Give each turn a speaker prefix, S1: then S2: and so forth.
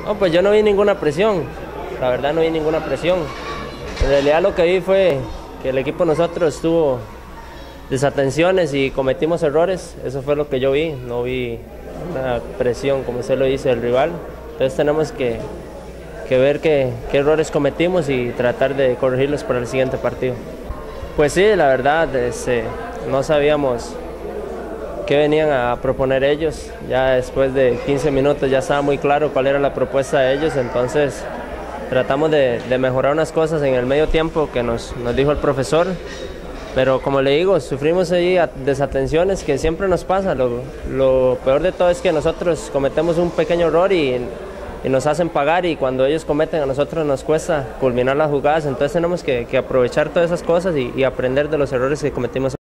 S1: No, pues yo no vi ninguna presión, la verdad no vi ninguna presión. En realidad lo que vi fue que el equipo nosotros tuvo desatenciones y cometimos errores, eso fue lo que yo vi, no vi una presión como usted lo dice del rival. Entonces tenemos que ver qué errores cometimos y tratar de corregirlos para el siguiente partido. Pues sí, la verdad, no sabíamos qué venían a proponer ellos. Ya después de 15 minutos ya estaba muy claro cuál era la propuesta de ellos, entonces tratamos de mejorar unas cosas en el medio tiempo que nos dijo el profesor, pero como le digo, sufrimos ahí desatenciones que siempre nos pasa. Lo peor de todo es que nosotros cometemos un pequeño error y nos hacen pagar, y cuando ellos cometen a nosotros nos cuesta culminar las jugadas, entonces tenemos que aprovechar todas esas cosas y aprender de los errores que cometimos.